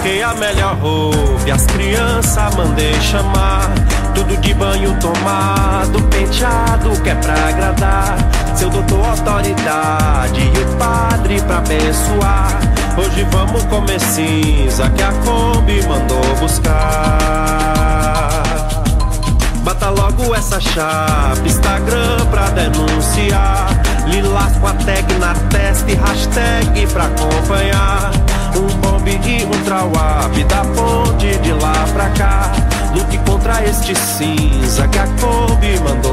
Coloquei a melhor roupa e as crianças mandei chamar. Tudo de banho tomado, penteado que é pra agradar. Seu doutor autoridade e o padre pra abençoar. Hoje vamos comer cinza que a Kombi mandou buscar. Bata logo essa chapa, Instagram pra denunciar. Lilás com a tag na testa e hashtag pra acompanhar. Um bombe e um trawap da ponte de lá pra cá. Lute contra este cinza que a Kombi mandou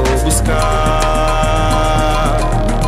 buscar.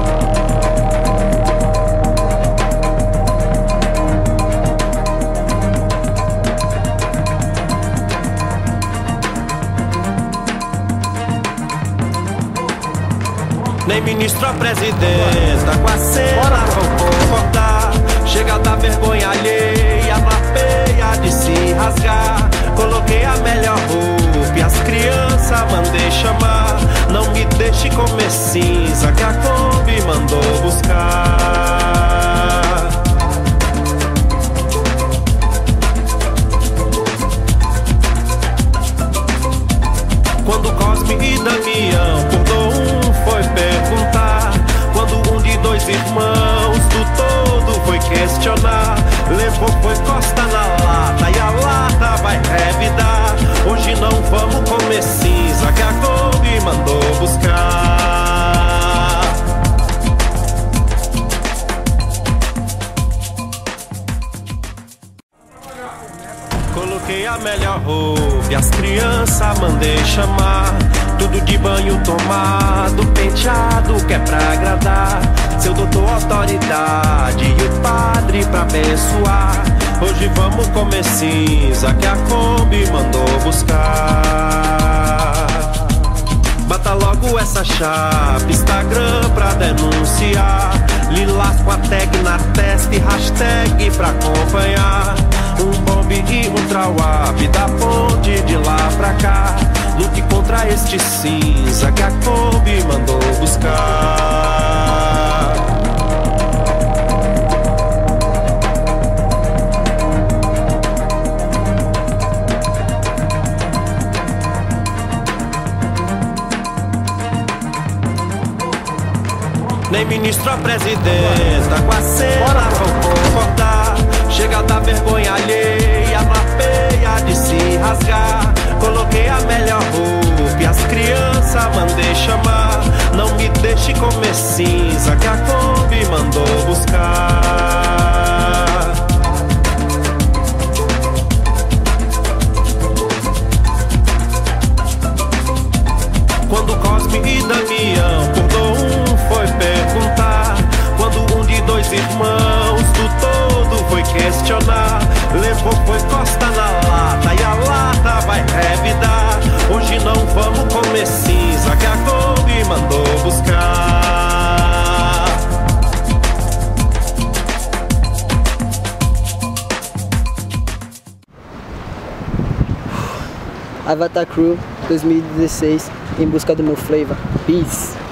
Nem ministro a presidenta com a cena vão concordar. Chega da vergonha alheia, mapeia de se rasgar. Coloquei a melhor roupa e as crianças mandei chamar. Não me deixe comer cinza que a Kombi mandou buscar. Quando Cosme e Damião por foi perguntar. Quando um de dois irmãos do todo foi questionar. Levou foi costa na lata e a lata vai revidar. Hoje não vamos comer cinza que a Kombi mandou buscar. Coloquei a melhor roupa e as crianças mandei chamar. Tudo de banho tomado, penteado que é pra agradar. Seu doutor autoridade e o padre pra abençoar. Hoje vamos comer cinza que a Kombi mandou buscar. Bata logo essa chapa, Instagram pra denunciar. Lilás com a tag na testa e hashtag pra acompanhar. Um bombe e um trawap da ponte de lá pra cá. Lute contra este cinza que a Kombi mandou buscar. Nem ministro a presidenta com a cena vão concordar. Chega da vergonha alheia, mapeia de se rasgar. Coloquei a melhor roupa e as crianças mandei chamar. Não me deixe comer cinza que a Kombi mandou buscar. Quando Cosme e Damião por foi perguntar. Quando um de dois irmãos do todo foi questionar. Levou foi costa na lata e a lata vai revidar. Hoje não vamos comer cinza que a Kombi mandou buscar. Avatar Crew 2016 em busca do meu flavor. Peace.